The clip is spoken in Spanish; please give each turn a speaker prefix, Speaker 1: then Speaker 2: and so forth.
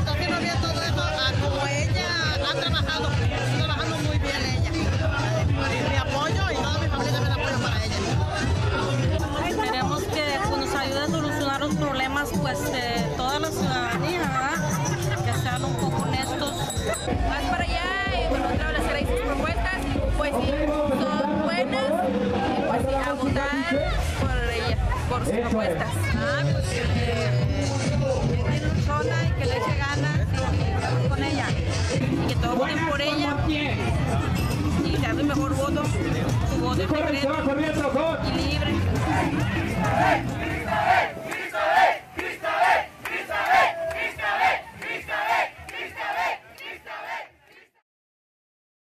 Speaker 1: está haciendo bien todo eso, como ella ha trabajado, está trabajando muy bien ella. Mi apoyo y toda mi familia también apoyo para ella.
Speaker 2: Esperemos que nos ayude a solucionar los problemas pues de toda la ciudadanía, ¿verdad? Que sean un poco honestos.
Speaker 3: Más para allá y bueno, establecer ahí sus propuestas, pues sí, son buenas, y pues sí, a votar por ella, por sus propuestas.
Speaker 2: Pues que tiene sola y que le eche ganas y con ella. Y que todos voten por ella. Y que haga el mejor voto, su voto es secreto. Y